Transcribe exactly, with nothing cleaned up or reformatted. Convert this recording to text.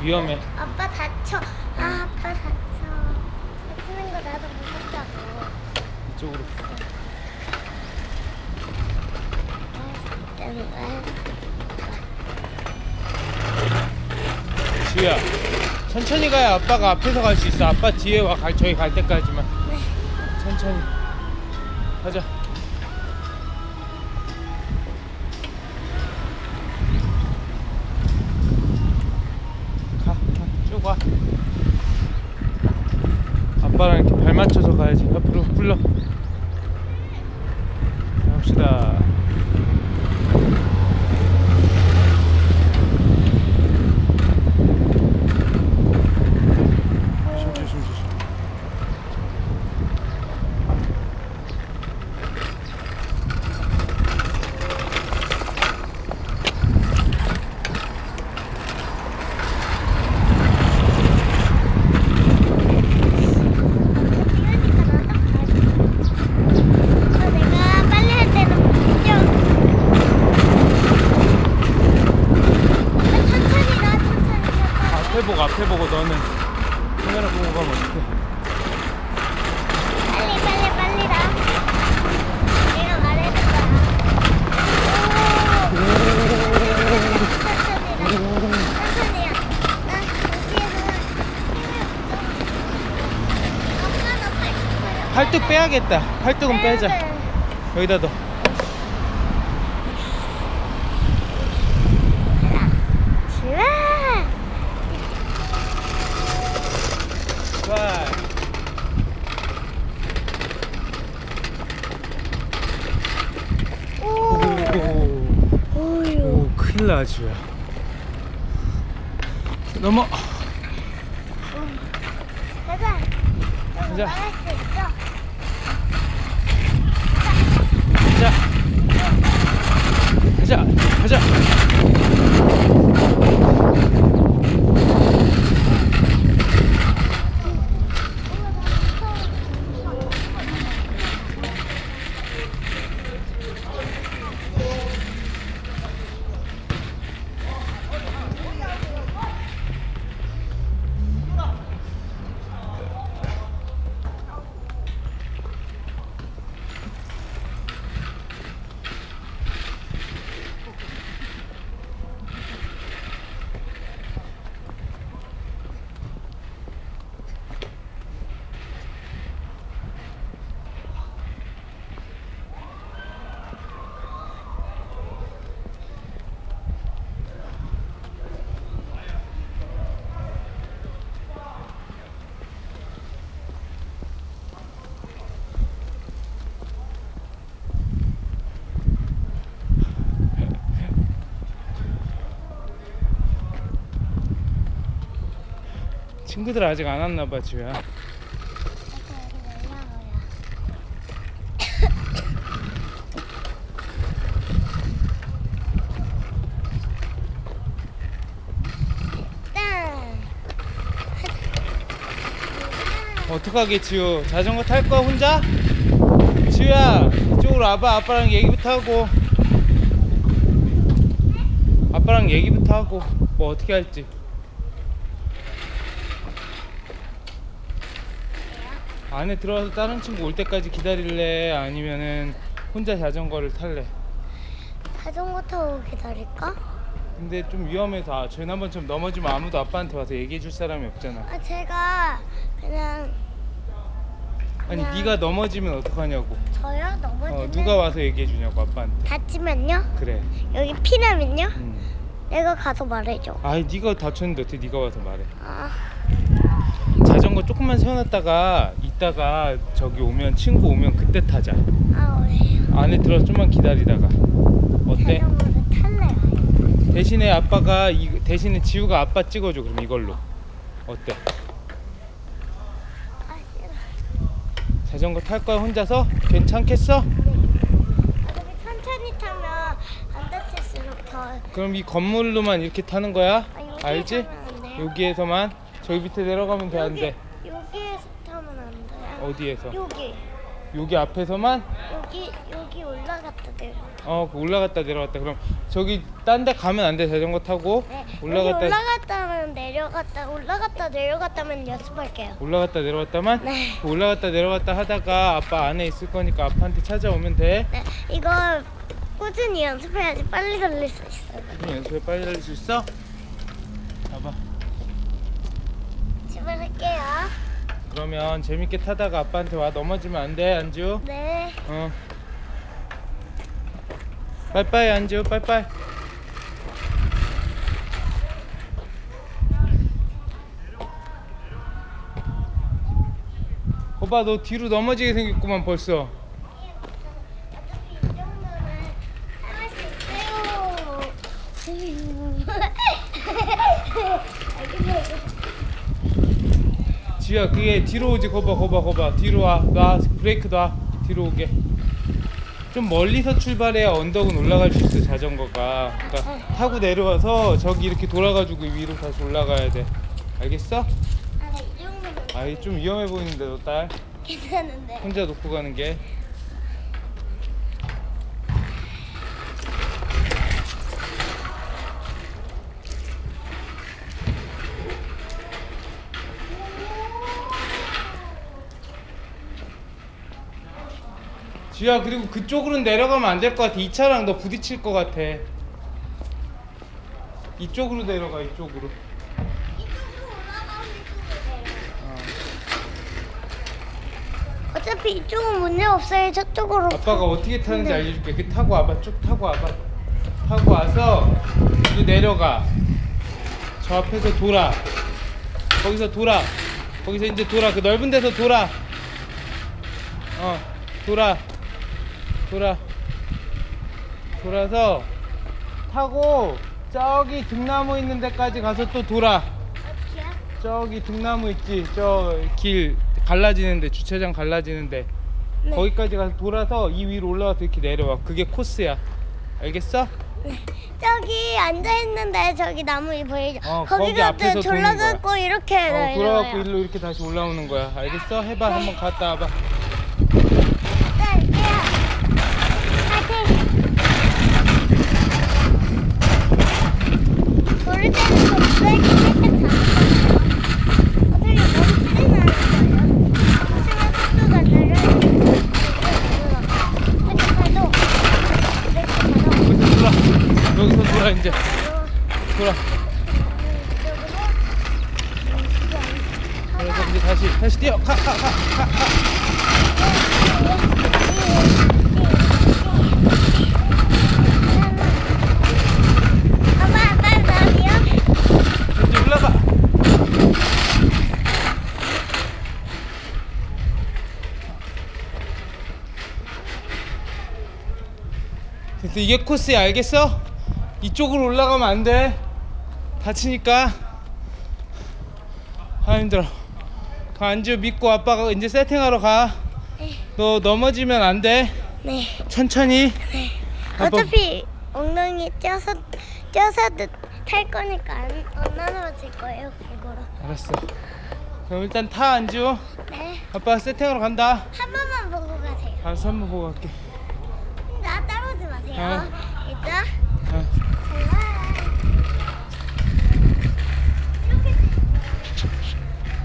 위험해. 아빠 다쳐. 아, 아빠 다쳐. 다치는 거 나도 무섭다고. 이쪽으로. 지우야, 천천히 가야 아빠가 앞에서 갈 수 있어. 아빠 뒤에 와. 갈, 저희 갈 때까지만. 네. 천천히 가자. 가, 가, 쭉 와. 아빠랑 이렇게 발 맞춰서 가야지. 옆으로 불러. 갑시다. 조심 조심 조심. 앞에 보고 앞에 보고 너는 카메라 보고 가면 어떡해. 빨리 빨리 빨리라. 내가 말해줄 거야. 천천히라. 천천히야. 나 여기에서 힘이 없어. 엄마 너 팔뚝 팔뚝 빼야겠다. 팔뚝은 빼자. 여기다 둬. 좋아. 오, 오, 큰일 나, 지우야. 넘어. 가자. 가자. 말할 수 있어. 가자. 가자. 가자. 친구들 아직 안 왔나봐, 지우야. 어떡하게, 지우? 자전거 탈 거야, 혼자? 지우야, 이쪽으로 와봐. 아빠랑 얘기부터 하고. 아빠랑 얘기부터 하고. 뭐 어떻게 할지. 안에 들어와서 다른 친구 올 때까지 기다릴래? 아니면은 혼자 자전거를 탈래? 자전거 타고 기다릴까? 근데 좀 위험해서 아, 지난번처럼 넘어지면 아무도 아빠한테 와서 얘기해 줄 사람이 없잖아. 아 제가 그냥 아니 그냥- 네가 넘어지면 어떡하냐고. 저요? 넘어지면 어, 누가 와서 얘기해 주냐고 아빠한테. 다치면요? 그래. 여기 피나면요? 음. 내가 가서 말해줘. 아이 네가 다쳤는데 어떻게 네가 와서 말해. 아, 자전거 조금만 세워놨다가 이따가 저기 오면 친구 오면 그때 타자. 아 왜요? 안에 들어서 좀만 기다리다가. 어때? 자전거를 탈래요. 대신에 아빠가 이 대신에 지우가 아빠 찍어줘. 그럼 이걸로 어때? 아 싫어. 자전거 탈 거야 혼자서? 괜찮겠어? 어차피 천천히 타면 안 다칠수록 더. 그럼 이 건물로만 이렇게 타는 거야? 아, 여기에서는 알지? 안 돼요? 여기에서만? 저기 밑에 내려가면 돼, 안 돼? 여기에서 타면 안 돼요. 어디에서? 여기 여기 앞에서만? 여기 여기 올라갔다 내려. 어 올라갔다 내려갔다. 그럼 저기 딴 데 가면 안 돼. 자전거 타고 네. 올라갔다. 여기 올라갔다 하면 돼요. 내려갔다 올라갔다 내려갔다만 연습할게요. 올라갔다 내려갔다만? 네. 올라갔다 내려갔다 하다가 아빠 안에 있을 거니까 아빠한테 찾아오면 돼. 네, 이거 꾸준히 연습해야지 빨리 달릴 수 있어요. 연습에 빨리 달릴 수 있어? 봐봐. 출발할게요. 그러면 재밌게 타다가 아빠한테 와 넘어지면 안 돼, 안주. 네. 어. 빠이빠이 안주, 빠이빠이. 거봐, 너 뒤로 넘어지게 생겼구만 벌써. 어차피 이 정도는 할 수 있어요. 알겠어요. 지우야, 그게 뒤로 오지. 거봐, 거봐, 거봐. 뒤로 와. 놔. 브레이크 놔. 뒤로 오게. 좀 멀리서 출발해야 언덕은 올라갈 수 있어, 자전거가. 그러니까 타고 내려와서 저기 이렇게 돌아가지고 위로 다시 올라가야 돼. 알겠어? 아, 네, 이 정도면 아이, 좀 위험해 보이는데, 너 딸. 괜찮은데. 혼자 놓고 가는 게. 지우야, 그리고 그쪽으로 내려가면 안 될 것 같아. 이 차랑 너 부딪힐 것 같아. 이쪽으로 내려가, 이쪽으로. 이쪽으로 올라가면 이쪽으로 돼요. 어. 어차피 이쪽은 문제 없어요. 저쪽으로. 아빠가 어떻게 타는지 네. 알려줄게. 그 타고 와봐. 쭉 타고 와봐. 타고 와서 여기 내려가. 저 앞에서 돌아. 거기서 돌아. 거기서 이제 돌아. 그 넓은 데서 돌아. 어, 돌아. 돌아. 돌아서 타고 저기 등나무 있는 데까지 가서 또 돌아. 어떻게요? 저기 등나무 있지. 저 길 갈라지는데, 주차장 갈라지는데. 네. 거기까지 가서 돌아서 이 위로 올라와서 이렇게 내려와. 그게 코스야. 알겠어? 네. 저기 앉아 있는데 저기 나무 보이죠? 어, 거기 거기 가서 앞에서 도는 졸라갖고 이렇게 어, 내려와요. 돌아갖고 일로 이렇게 다시 올라오는 거야. 알겠어? 해봐. 한번 갔다 와봐. 갈게요. 파이팅. 돌을 때는 좀 브레이크 살짝 잡는 거예요. 어떻게 멈추진 않을 거예요. 하지만 속도가 느려요. 이렇게 가도 이렇게 가도 여기서 돌아. 여기서 돌아 이제. 돌아. 그래서 이제 다시 다시 뛰어. 가, 가, 가, 가, 가. 아빠, 빨리 나와요. 이제 올라가. 그래서 이게 코스야. 알겠어? 이쪽으로 올라가면 안 돼. 다치니까. 아, 힘들어. 그 안주 믿고 아빠가 이제 세팅하러 가. 너 넘어지면 안 돼. 네. 천천히. 아빠- 어차피 엉덩이 쪄서 쪄서 탈 거니까 안, 안 나눠질 거예요. 이거로. 알았어. 그럼 일단 타, 안주. 네. 아빠 세팅하러 간다. 한 번만 보고 가세요. 알았어, 한번 보고 갈게. 나 따라오지 마세요. 어. 일단 어. 잘 봐.